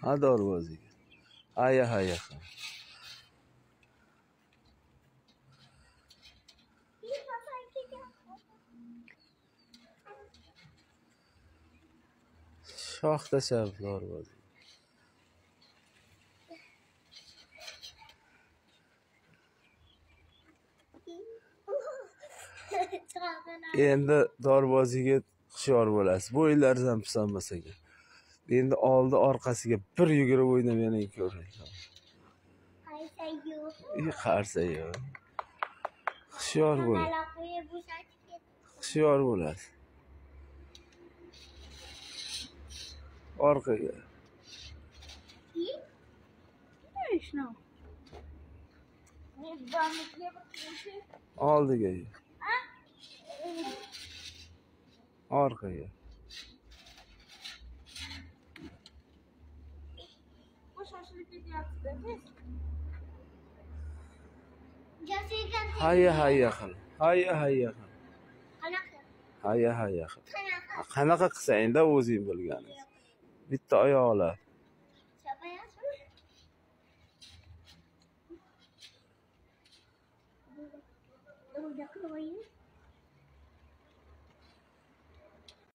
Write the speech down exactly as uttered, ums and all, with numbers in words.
Ha dorvozaga. Haya haya. Shoxda chap dorvoza. Endi dorvozaga hushyor bo'lasiz. Bo'yinlaringiz ham pisanmas ekan. Endi oldi orqasiga bir yugurib o'ynamayin ko'ring. Qarsa yo'q. Qarsa yo'q. Hushyor bo'ling. Hushyor bo'lasiz. Orqaga. Oldiga. Orqaga. Haya haya qil. Haya haya qil. Haya haya qil. Qanaqa qilsang-da o'zing bilganingiz. Bitta oyoqlar.